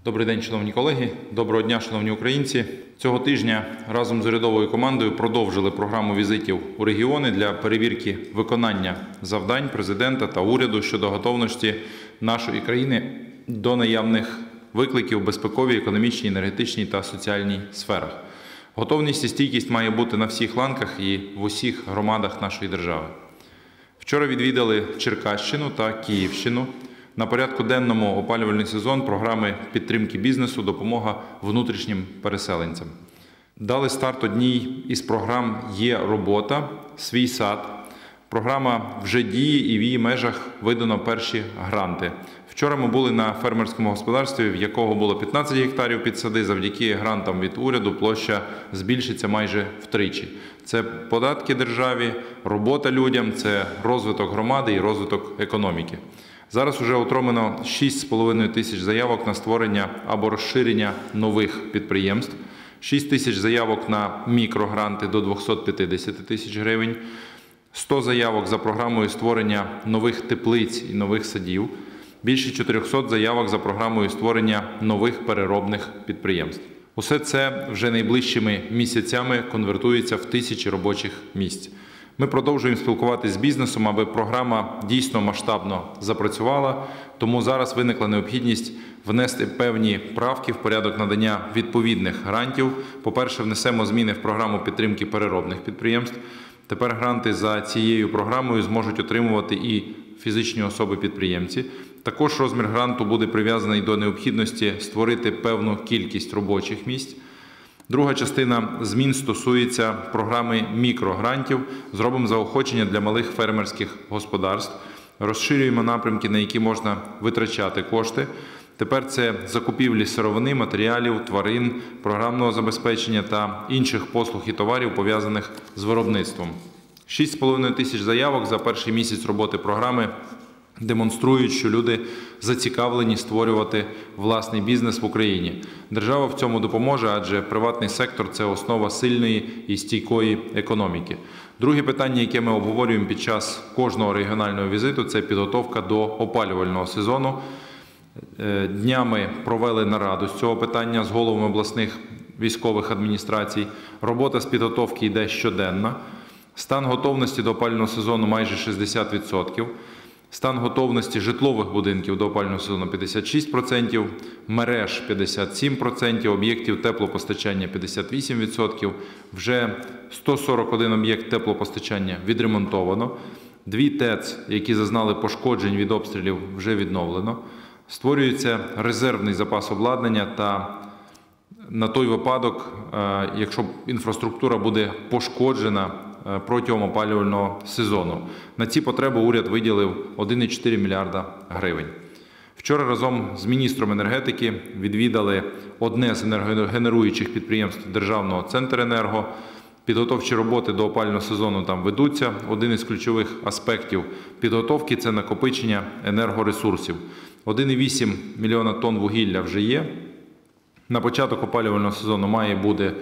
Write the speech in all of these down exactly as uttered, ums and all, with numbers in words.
Добрий день, шановні колеги. Доброго дня, шановні українці. Цього тижня разом з урядовою командою продовжили програму візитів у регіони для перевірки виконання завдань президента та уряду щодо готовності нашої країни до наявних викликів в безпековій, економічній, енергетичній та соціальній сферах. Готовність і стійкість має бути на всіх ланках і в усіх громадах нашої держави. Вчора відвідали Черкащину та Київщину. На порядку денному опалювальний сезон, програми підтримки бізнесу, допомога внутрішнім переселенцям. Дали старт одній із програм «Є робота», «Свій сад». Програма вже діє і в її межах видано перші гранти. Вчора ми були на фермерському господарстві, в якого було п'ятнадцять гектарів під сади. Завдяки грантам від уряду площа збільшиться майже втричі. Це податки державі, робота людям, це розвиток громади і розвиток економіки. Зараз вже отримано шість з половиною тисяч заявок на створення або розширення нових підприємств, шість тисяч заявок на мікрогранти до двохсот п'ятдесят тисяч гривень, сто заявок за програмою створення нових теплиць і нових садів, більше чотирьохсот заявок за програмою створення нових переробних підприємств. Усе це вже найближчими місяцями конвертується в тисячі робочих місць. Ми продовжуємо спілкуватися з бізнесом, аби програма дійсно масштабно запрацювала, тому зараз виникла необхідність внести певні правки в порядок надання відповідних грантів. По-перше, внесемо зміни в програму підтримки переробних підприємств. Тепер гранти за цією програмою зможуть отримувати і фізичні особи-підприємці. Також розмір гранту буде прив'язаний до необхідності створити певну кількість робочих місць. Друга частина змін стосується програми мікрогрантів. Зробимо заохочення для малих фермерських господарств. Розширюємо напрямки, на які можна витрачати кошти. Тепер це закупівлі сировини, матеріалів, тварин, програмного забезпечення та інших послуг і товарів, пов'язаних з виробництвом. шість з половиною тисяч заявок за перший місяць роботи програми демонструють, що люди зацікавлені створювати власний бізнес в Україні. Держава в цьому допоможе, адже приватний сектор – це основа сильної і стійкої економіки. Друге питання, яке ми обговорюємо під час кожного регіонального візиту – це підготовка до опалювального сезону. Днями провели нараду з цього питання з головами обласних військових адміністрацій. Робота з підготовки йде щоденно. Стан готовності до опалювального сезону майже шістдесят відсотків. Стан готовності житлових будинків до опалювального сезону п'ятдесят шість відсотків, мереж п'ятдесят сім відсотків, об'єктів теплопостачання п'ятдесят вісім відсотків. Вже сто сорок один об'єкт теплопостачання відремонтовано. Дві ТЕЦ, які зазнали пошкоджень від обстрілів, вже відновлено. Створюється резервний запас обладнання та на той випадок, якщо інфраструктура буде пошкоджена протягом опалювального сезону. На ці потреби уряд виділив один цілих чотири мільярда гривень. Вчора разом з міністром енергетики відвідали одне з енергогенеруючих підприємств державного Центренерго. Підготовчі роботи до опалювального сезону там ведуться. Один із ключових аспектів підготовки – це накопичення енергоресурсів. один цілих вісім мільйона тонн вугілля вже є. На початок опалювального сезону має бути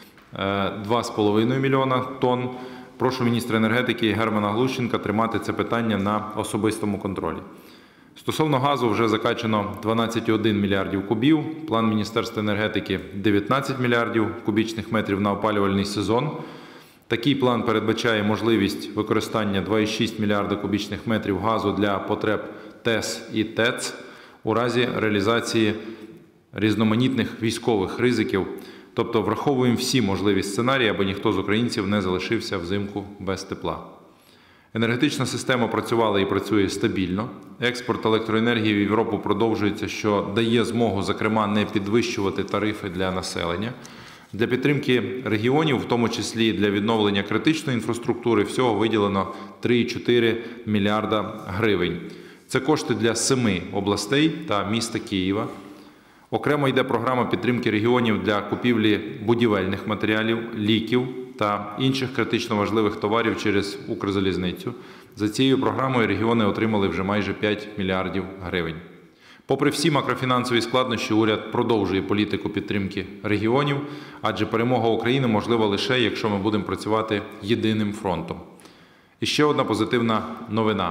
два цілих п'ять десятих мільйона тонн. Прошу міністра енергетики Германа Глущенка тримати це питання на особистому контролі. Стосовно газу вже закачано дванадцять цілих один мільярдів кубів. План Міністерства енергетики – дев'ятнадцять мільярдів кубічних метрів на опалювальний сезон. Такий план передбачає можливість використання два цілих шість мільярда кубічних метрів газу для потреб ТЕС і ТЕЦ у разі реалізації різноманітних військових ризиків. Тобто враховуємо всі можливі сценарії, аби ніхто з українців не залишився взимку без тепла. Енергетична система працювала і працює стабільно. Експорт електроенергії в Європу продовжується, що дає змогу, зокрема, не підвищувати тарифи для населення. Для підтримки регіонів, в тому числі і для відновлення критичної інфраструктури, всього виділено три цілих чотири мільярда гривень. Це кошти для семи областей та міста Києва. Окремо йде програма підтримки регіонів для купівлі будівельних матеріалів, ліків та інших критично важливих товарів через Укрзалізницю. За цією програмою регіони отримали вже майже п'ять мільярдів гривень. Попри всі макрофінансові складнощі, уряд продовжує політику підтримки регіонів, адже перемога України можлива лише, якщо ми будемо працювати єдиним фронтом. І ще одна позитивна новина.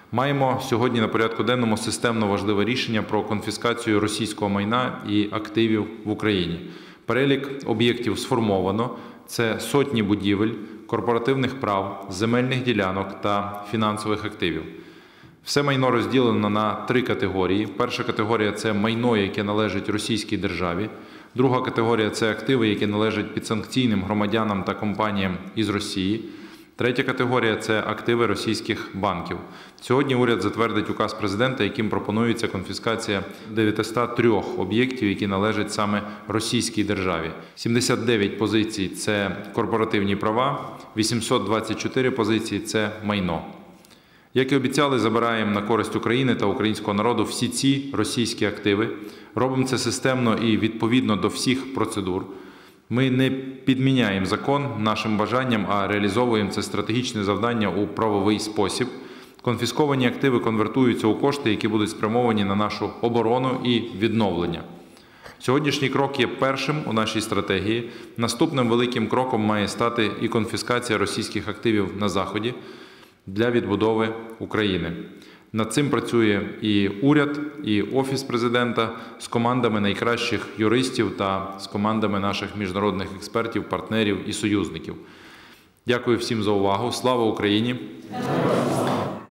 Маємо сьогодні на порядку денному системно важливе рішення про конфіскацію російського майна і активів в Україні. Перелік об'єктів сформовано. Це сотні будівель, корпоративних прав, земельних ділянок та фінансових активів. Все майно розділено на три категорії. Перша категорія – це майно, яке належить російській державі. Друга категорія – це активи, які належать підсанкційним громадянам та компаніям із Росії. Третя категорія – це активи російських банків. Сьогодні уряд затвердить указ президента, яким пропонується конфіскація дев'ятисот трьох об'єктів, які належать саме російській державі. сімдесят дев'ять позицій – це корпоративні права, вісімсот двадцять чотири позиції – це майно. Як і обіцяли, забираємо на користь України та українського народу всі ці російські активи. Робимо це системно і відповідно до всіх процедур. Ми не підміняємо закон нашим бажанням, а реалізовуємо це стратегічне завдання у правовий спосіб. Конфісковані активи конвертуються у кошти, які будуть спрямовані на нашу оборону і відновлення. Сьогоднішній крок є першим у нашій стратегії. Наступним великим кроком має стати і конфіскація російських активів на Заході для відбудови України. Над цим працює і уряд, і Офіс президента з командами найкращих юристів та з командами наших міжнародних експертів, партнерів і союзників. Дякую всім за увагу. Слава Україні!